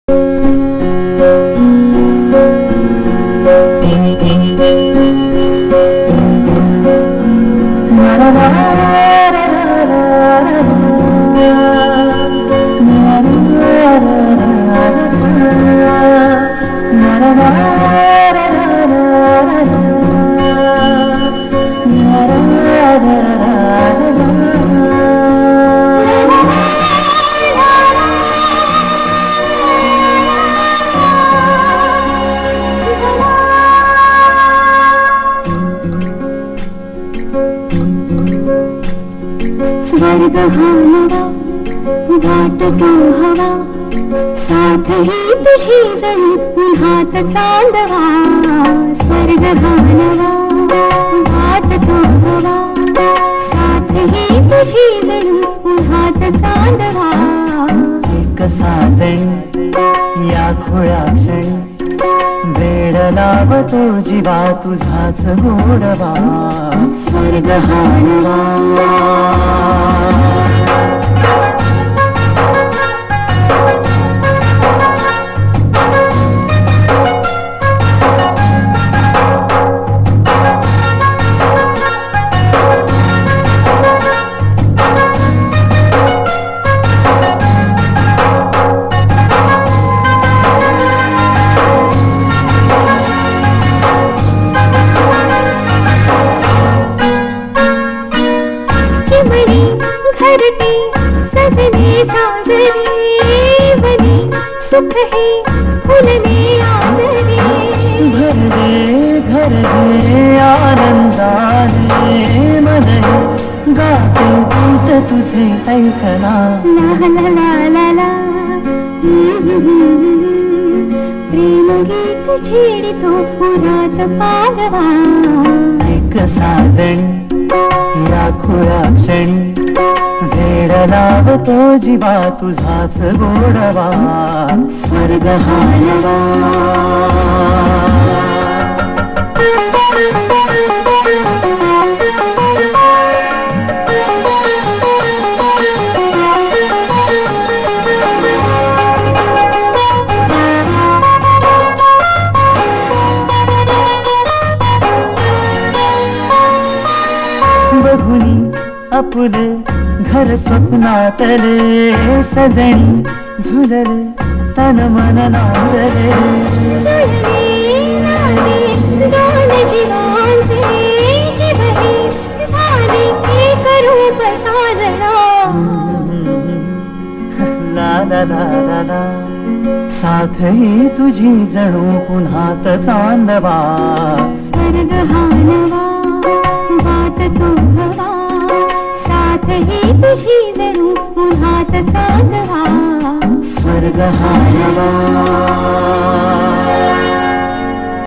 स्वर्ग हानवा वाटतो हवा साथ ही तुझी जणू उन्हात चांदवा स्वर्ग हानवा वाटतो हवा साथ ही तुझी जणू उन्हात चांदवा एक साजण या खुळ्या क्षणी वेड लावतो जीवा तुझाच गोडवा स्वर्ग हानवा घरटी सजले साजरे बने सुख है फुलले आजरे भर दे घर दे आनंदाने मन गाते गीत तुझे ऐकला ला ला ला ला ला प्रेम गीत छेडितो पुरात पारवा एक साजण या खुळ्या क्षणी वेड लावतो जीवा तुझाच गोडवा स्वर्ग हानवा बघुनी आपुले घर स्वप्नातले सजणी झुलले तन मन नाचले दोन जीवांचे जीवही झाले एक रूप साजना ला ला ला ला ला साथ ही तुझी जणू पुन्हात चांदवा स्वर्ग हानवा वाटतो हवा साथ ही तुझी जणू पुन्हात चांदवा स्वर्ग हानवा